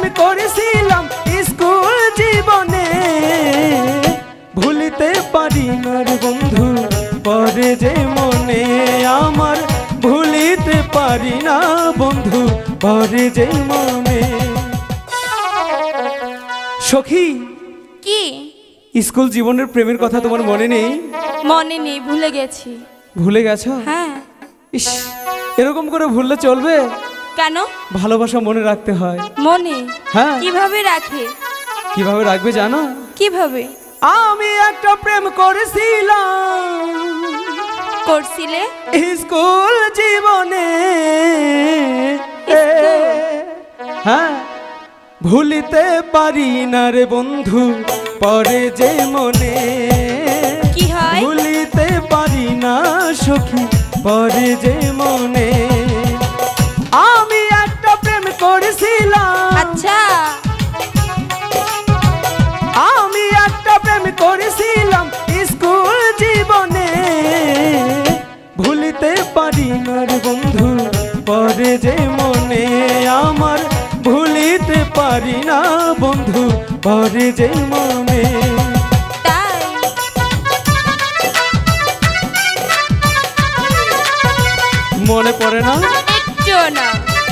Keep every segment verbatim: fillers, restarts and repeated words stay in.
করেছিলাম স্কুল জীবনে, ভুলিতে পারি না রে বন্ধু পরে যে মনে আমার, ভুলিতে পারি না বন্ধু পরে যে মনে। সখী কি স্কুল জীবনের প্রেমের কথা তোমার মনে নেই? মনে নেই, ভুলে গেছি। ভুলে গেছো? হ্যাঁ। ইস, এরকম করে ভুললে চলবে? কেন? ভালোবাসা মনে রাখতে হয়। মনে? হ্যাঁ। কিভাবে রাখে? কিভাবে রাখবে জানো? কিভাবে? আমি একটা প্রেম করেছিলাম। করছিলে? স্কুল জীবনে। হ্যাঁ, ভুলিতে পারি না রে বন্ধু পরে যে মনে। কি হয়? ভুলিতে পারি না সখী পরে যে মনে। আমি একটা প্রেম করেছিলাম। আচ্ছা। আমি একটা প্রেম করেছিলাম স্কুল জীবনে, ভুলিতে পারি না রে বন্ধু পরে যে মনে আমার, ভুলিতে পারি না বন্ধু পরে যে মনে। তাই? মনে পড়ে না? একটু না।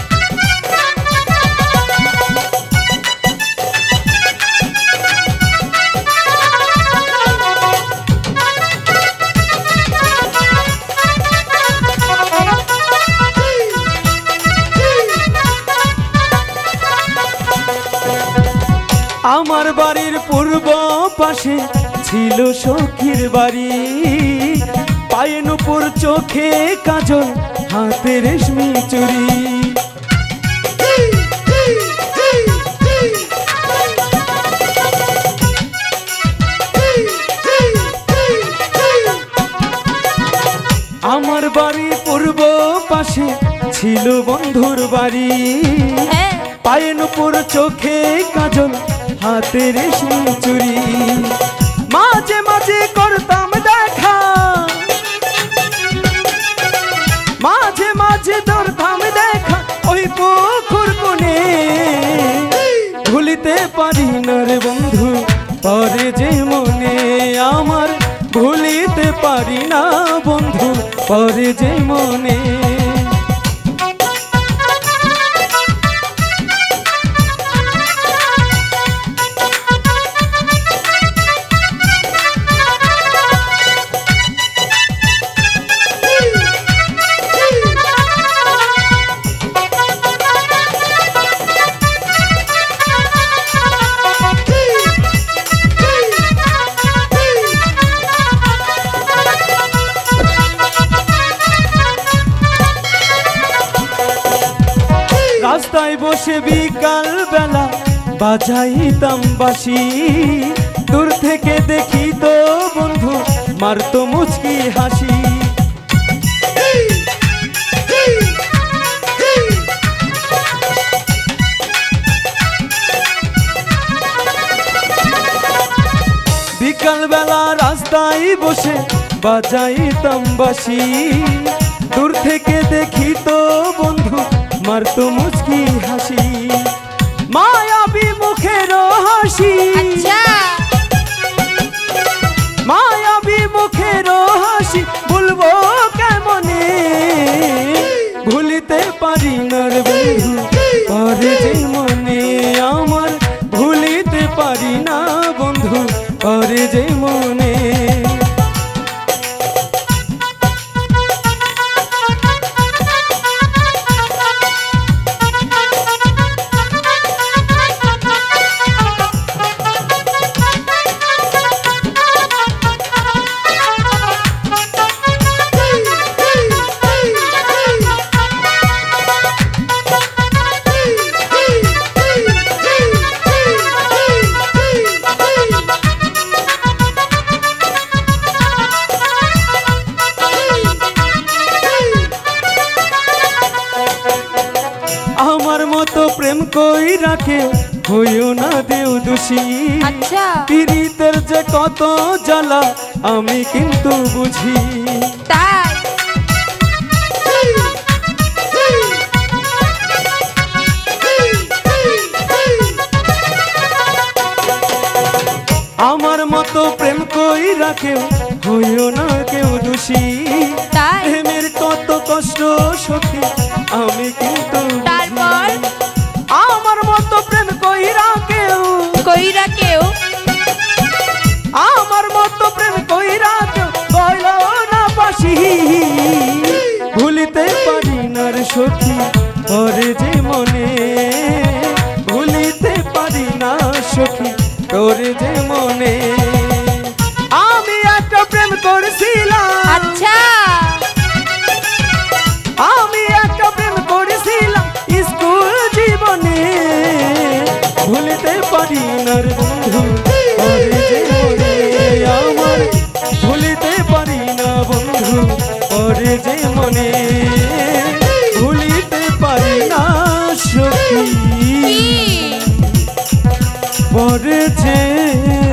আমার বাড়ির পূর্ব পাশে ছিল সখীর বাড়ি, পায়ে নুপুর চোখে কাজল হাতে রেশমি চুড়ি। আমার বাড়ি পূর্ব পাশে ছিল বন্ধুর বাড়ি, পায়ে নুপুর চোখে কাজল হাতে রেশমি চুড়ি। মাঝে মাঝে করতাম দেখা, মাঝে মাঝে ধরতাম দেখা ওই পুকুর কোণে, ভুলিতে পারি না রে বন্ধু পরে যে মনে আমার, ভুলিতে পারি না বন্ধু পরে যে মনে। রাস্তায় বসে বিকাল বেলা বাজাইতাম বাঁশি, দূর থেকে দেখি তো বন্ধু মারতো মুচকি হাসি। বিকাল বেলা রাস্তায় বসে বাজাইতাম বাঁশি, দূর থেকে দেখি তো বন্ধু মারতো মুচকি হাসি। মায়াবী মুখের হাসি, মায়াবী মুখের হাসি বলবো কেমনে, ভুলিতে পারি না রে বন্ধু পরে যে মনে আমার, ভুলিতে পারি না বন্ধু পরে যে মনে। আমার মতো প্রেম কই রাখে হইও না দেও দোষী। আচ্ছা। পীড়িতের যে কত জ্বালা আমি কিন্তু বুঝি। তাই? তোমরা কেউ হইও না কেউ দোষী। তাই প্রেমের কত কষ্ট সখী আমি কিন্তু তারপর আমার মতো প্রেম কইরা কেউ কইরা কেউ আমার মতো প্রেম কইরা কেউ কইল না বাসি। ভুলিতে পারি না রে সখী পরে যে মনে, ভুলিতে পারি না সখী তোরে যে মনে। আমি একটা প্রেম করেছিলাম, আচ্ছা আমি একটা প্রেম করেছিলাম স্কুল জীবনে। ভুলিতে পারি না রে বন্ধু পরে যে মনে আমার, ভুলিতে পারি না বন্ধু পরে যে মনে, ভুলিতে পারি না সখী কি পরে যে